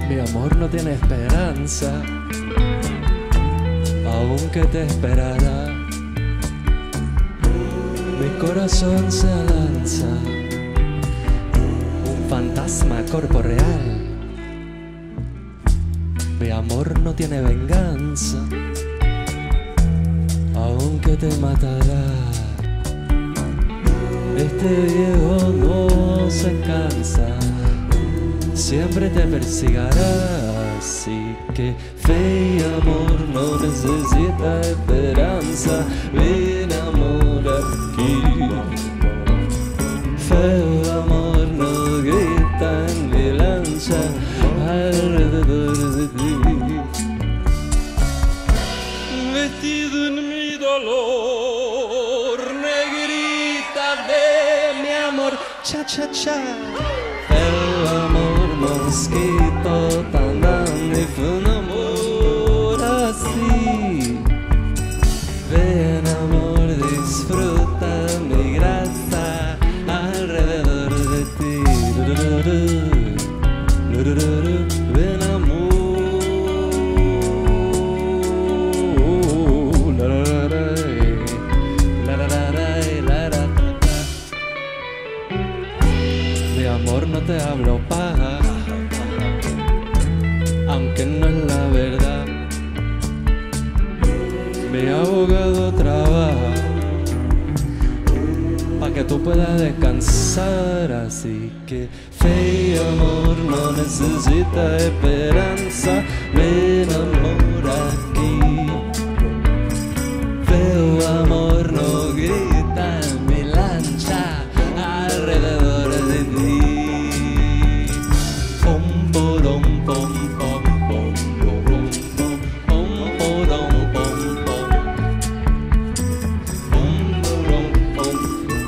Mi amor no tiene esperanza, aunque te esperará. Mi corazón se lanza, un fantasma corporeal. Mi amor no tiene venganza, aunque te matará. Este viejo no se cansa, siempre te persigará. Así que fe y amor no necesita esperanza. Ven amor aquí. Feo amor no grita en mi lancha alrededor de ti. Vestido en mi dolor, negrita de mi amor, cha cha cha. El amor mosquito tan grande fue un amor así. Ven amor, disfruta mi grasa alrededor de ti. Ven amor. De amor no te hablo paja, aunque no es la verdad. Mi abogado trabaja pa' que tú puedas descansar. Así que fe y amor no necesita esperanza. Ven amor aquí. Feo amor no grita en mi lancha alrededor de ti. Pom porom pom pom pom porom pom pom porom pom pom pom porom pom.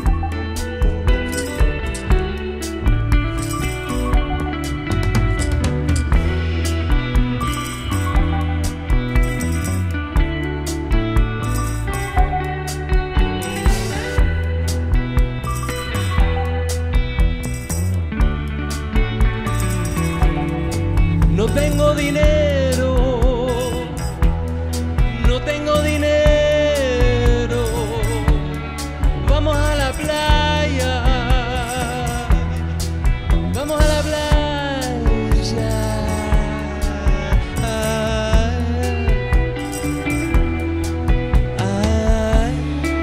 No tengo dinero, no tengo dinero. Vamos a la playa, vamos a la playa. Ay.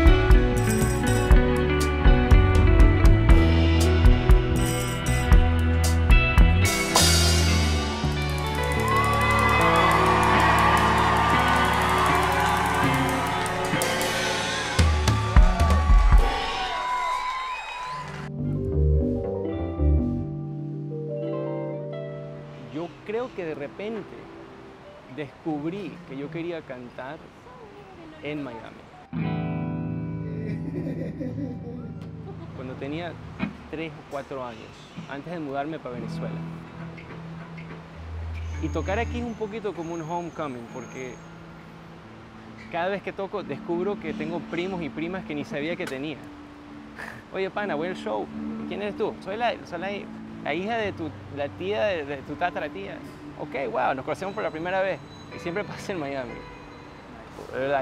Yo creo que de repente descubrí que yo quería cantar en Miami. Cuando tenía 3 o 4 años, antes de mudarme para Venezuela. Y tocar aquí es un poquito como un homecoming, porque cada vez que toco descubro que tengo primos y primas que ni sabía que tenía. Oye, pana, voy al show. ¿Quién eres tú? Soy la hija de la tía de tu tataratía. Ok, wow, nos conocemos por la primera vez. Y siempre pasa en Miami. Hay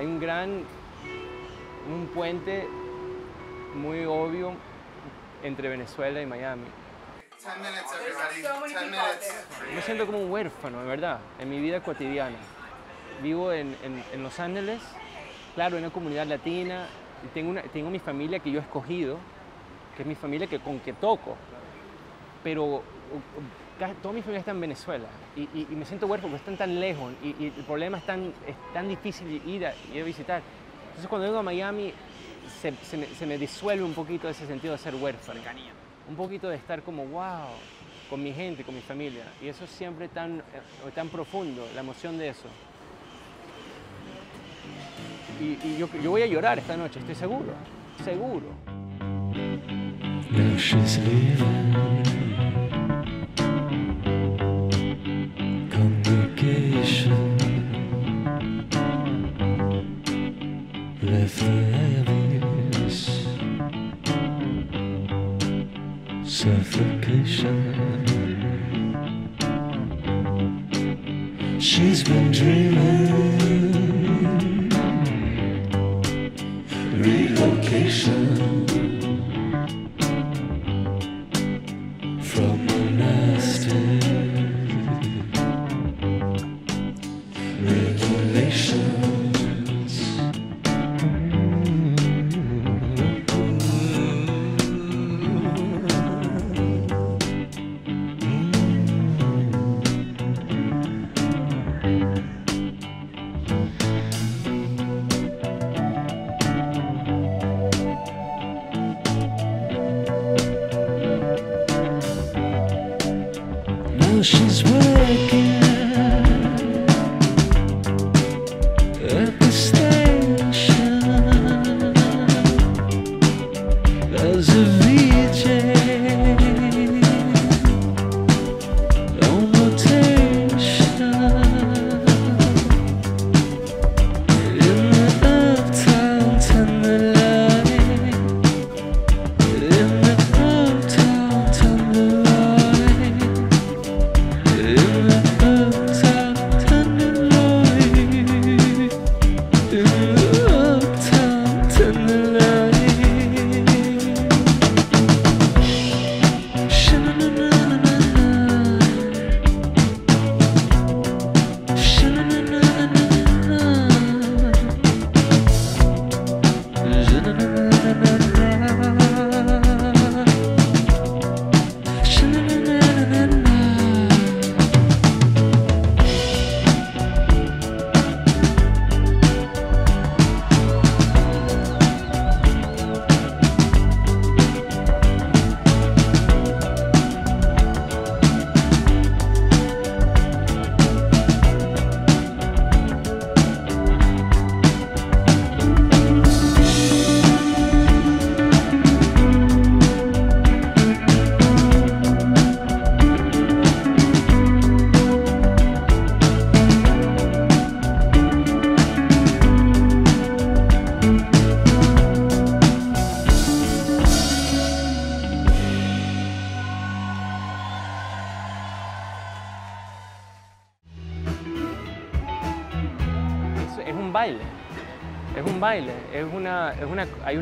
un puente muy obvio entre Venezuela y Miami. 10 minutes, everybody. 10 minutes. Me siento como un huérfano, de verdad, en mi vida cotidiana. Vivo en Los Ángeles, claro, en una comunidad latina. Y tengo mi familia que yo he escogido, que es mi familia con que toco. Pero toda mi familia está en Venezuela y me siento huérfano porque están tan lejos y el problema es tan difícil ir a visitar. Entonces cuando vengo a Miami se me disuelve un poquito ese sentido de ser huérfano. Un poquito de estar como wow, con mi gente, con mi familia. Y eso es siempre tan profundo, la emoción de eso. Y yo voy a llorar esta noche, estoy seguro, seguro. Now she's leaving. Communication left the heaviness, suffocation. She's been dreaming relocation from monastic regulations. Now she's working at the station as a VJ on rotation in the uptown Tenderloin, in the uptown Tenderloin, in the uptown Tenderloin, in the uptown Tenderloin. Sha-na-na-na-na-na, sha-na-na-na-na-na, sha-na-na-na-na-na, sha-na-na-na-na-na. Es un baile, hay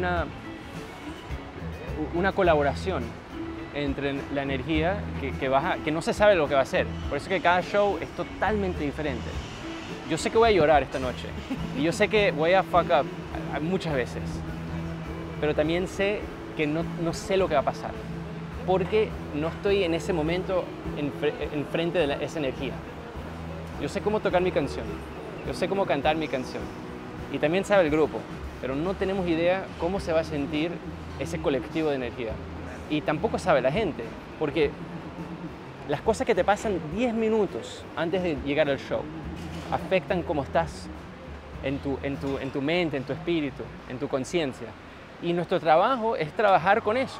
una colaboración entre la energía que baja, que no se sabe lo que va a ser. Por eso que cada show es totalmente diferente. Yo sé que voy a llorar esta noche y yo sé que voy a fuck up muchas veces, pero también sé que no sé lo que va a pasar porque no estoy en ese momento enfrente de esa energía. Yo sé cómo tocar mi canción, yo sé cómo cantar mi canción y también sabe el grupo, pero no tenemos idea cómo se va a sentir ese colectivo de energía. Y tampoco sabe la gente, porque las cosas que te pasan 10 minutos antes de llegar al show afectan cómo estás en tu mente, en tu espíritu, en tu conciencia. Y nuestro trabajo es trabajar con eso.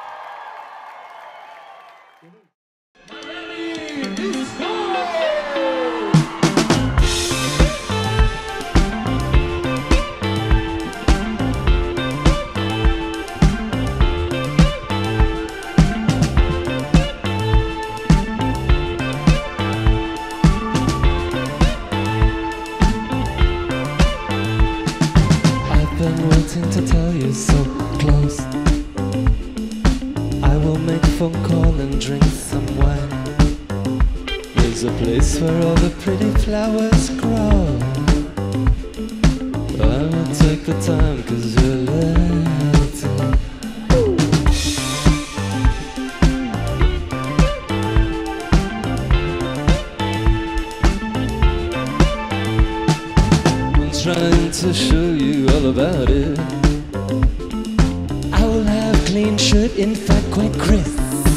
To tell you so close, I will make a phone call and drink some wine. There's a place where all the pretty flowers grow. I will take the time 'cause you're late. I'm trying to show you all about it. I will have clean shirt, in fact quite crisp.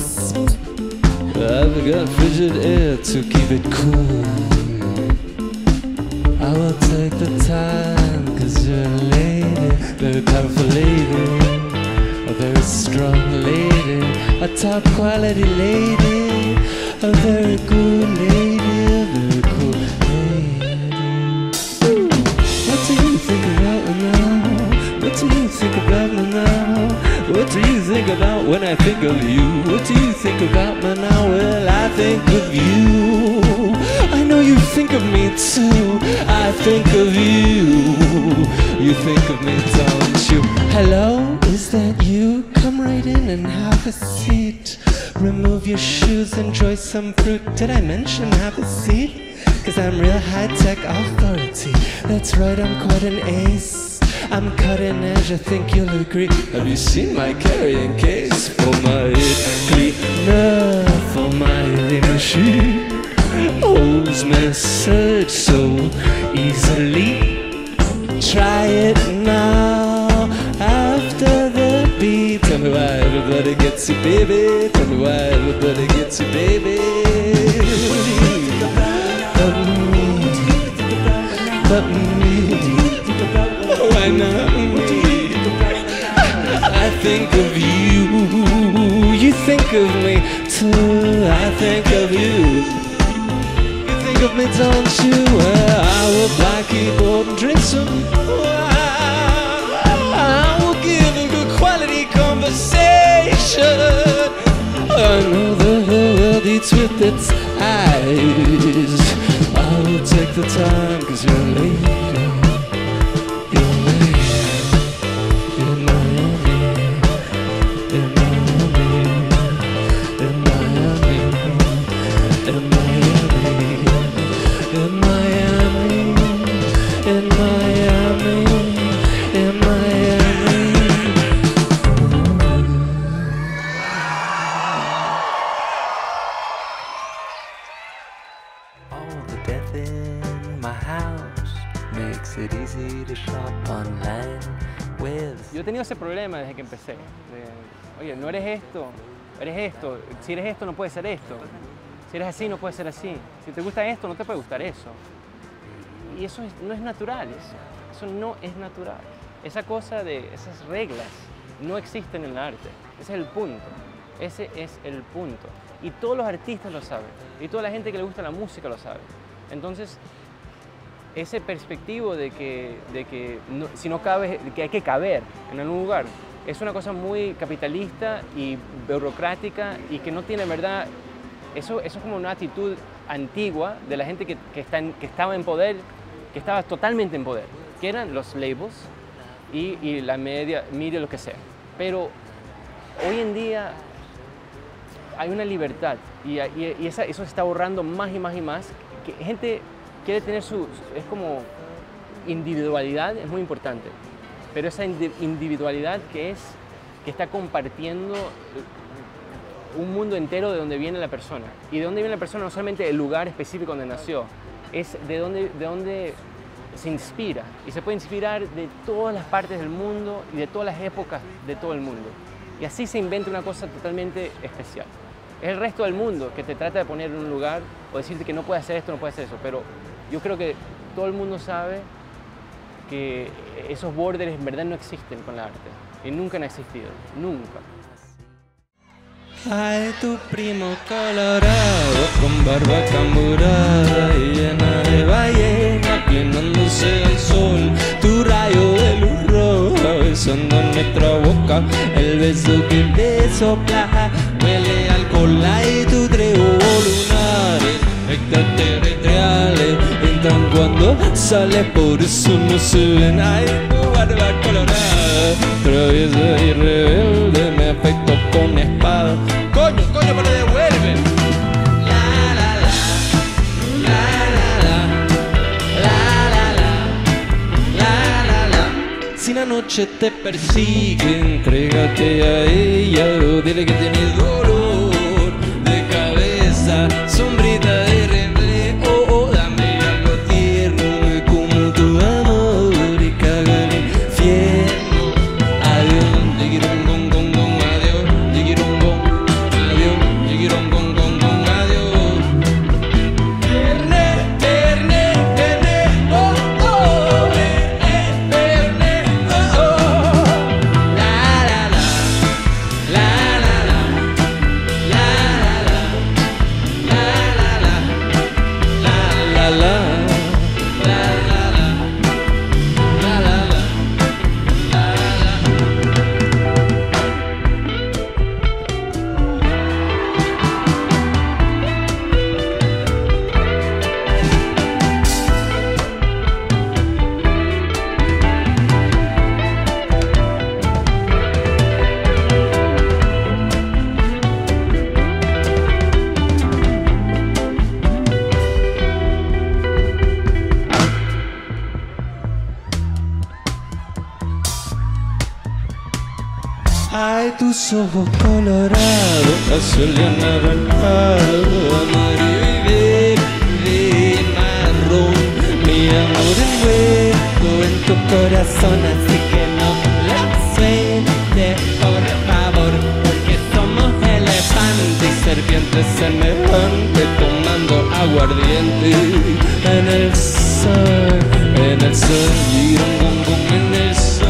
I've got frigid air to keep it cool. I will take the time 'cause you're a lady, very powerful lady, a very strong lady, a top quality lady, a very good lady, a very cool lady. What do you think about me now? What do you think about me now? What do you think about when I think of you? What do you think about me now? Well, I think of you. I know you think of me too. I think of you. You think of me, don't you? Hello, is that you? Come right in and have a seat. Remove your shoes, enjoy some fruit. Did I mention have a seat? 'Cause I'm real high-tech authority. That's right, I'm quite an ace. I'm cutting edge, I think you'll agree. Have you seen my carrying case? For my cleaner, for my machine. Holds message so easily. Try it now, after the beat. Tell me why everybody gets you, baby. Tell me why everybody gets you, baby. But me, why not me? I think of you, you think of me too. I think of you, you think of me, don't you? I will buy a keyboard and drink some wine. I will give a good quality conversation. I know the whole world eats with its eyes. I will take the time, 'cause you're a lady. You're a lady. In Miami. In Miami. In Miami. In Miami. In Miami. In Miami. In Miami. All the death in my house makes it easy to shop online with. Yo he tenido ese problema desde que empecé. Oye, no eres esto, eres esto. Si eres esto, no puedes ser esto. Si eres así, no puedes ser así. Si te gusta esto, no te puede gustar eso. Y eso no es natural, eso no es natural. Esa cosa de esas reglas no existen en el arte. Ese es el punto. Ese es el punto. Y todos los artistas lo saben. Y toda la gente que le gusta la música lo sabe. Entonces, ese perspectivo de que no, si no cabes, que hay que caber en algún lugar, es una cosa muy capitalista y burocrática y que no tiene verdad. Eso es como una actitud antigua de la gente que estaba en poder, que estaba totalmente en poder, que eran los labels y la media, lo que sea. Pero hoy en día hay una libertad y eso se está borrando más y más y más. Que gente quiere tener es como individualidad, es muy importante, pero esa individualidad que está compartiendo un mundo entero de donde viene la persona. Y de dónde viene la persona no solamente el lugar específico donde nació, es de dónde se inspira. Y se puede inspirar de todas las partes del mundo y de todas las épocas de todo el mundo. Y así se inventa una cosa totalmente especial. Es el resto del mundo que te trata de poner en un lugar o decirte que no puedes hacer esto, no puedes hacer eso. Pero yo creo que todo el mundo sabe que esos borders en verdad no existen con la arte. Y nunca han existido. Nunca. Ay, tu primo colorado con barba camburada y llena de ballena inclinándose al sol. Tu rayo de luz roja besando en nuestra boca, el beso que te sopla huele a alcohol. Y tu trevo lunares extraterrestriales entran cuando sales, por eso no se ven. Ay, tu barba colorada, traviesa y rebelde, me afecto con espada. Coño, pero devuelve. La la la, la la la, la la la. Si la noche te persigue, entrégate a ella, o dile que tienes dolor de cabeza, sombrita de reflejo, dame algo tierno como tu amor y caga el infierno. Adiós, te quiero un gong gong gong, adiós, te quiero un gong, adiós, te quiero un gong gong gong, adiós. Oh oh, oh oh. La la la, la la la. tus ojos colorados, azul y anaranjado, amarillo y marrón. Mi amor envuelto en tu corazón, así que no la sueltes, por favor, porque somos elefantes y serpientes semejantes, tomando aguardiente en el sol, en el sol, y un bombón en el sol.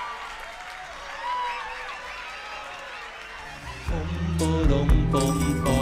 Pom, pom, pom,